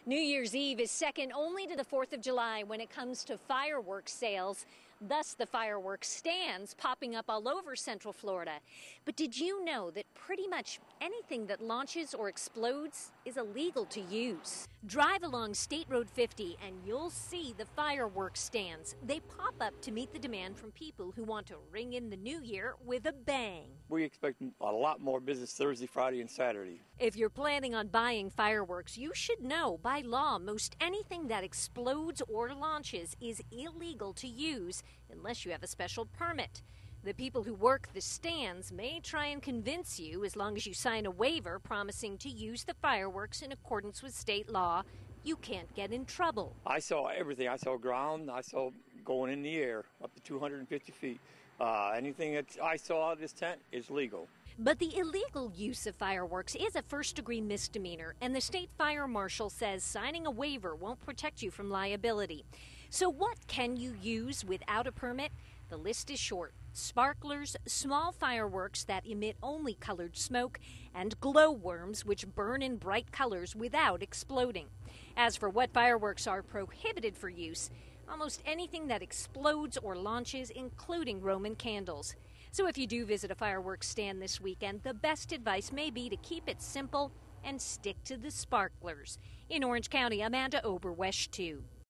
New Year's Eve is second only to the 4th of July when it comes to fireworks sales. Thus, the fireworks stands popping up all over Central Florida. But did you know that pretty much anything that launches or explodes is illegal to use? Drive along State Road 50 and you'll see the fireworks stands. They pop up to meet the demand from people who want to ring in the new year with a bang. We expect a lot more business Thursday, Friday, and Saturday. If you're planning on buying fireworks, you should know by law most anything that explodes or launches is illegal to use unless you have a special permit. The people who work the stands may try and convince you, as long as you sign a waiver promising to use the fireworks in accordance with state law, you can't get in trouble. I saw everything. I saw ground. I saw going in the air up to 250 feet. Anything that I saw out of this tent is legal. But the illegal use of fireworks is a first-degree misdemeanor, and the state fire marshal says signing a waiver won't protect you from liability. So what can you use without a permit? The list is short. Sparklers, small fireworks that emit only colored smoke, and glowworms which burn in bright colors without exploding. As for what fireworks are prohibited for use, almost anything that explodes or launches, including Roman candles. So if you do visit a fireworks stand this weekend, the best advice may be to keep it simple and stick to the sparklers. In Orange County, Amanda Ober, WESH 2.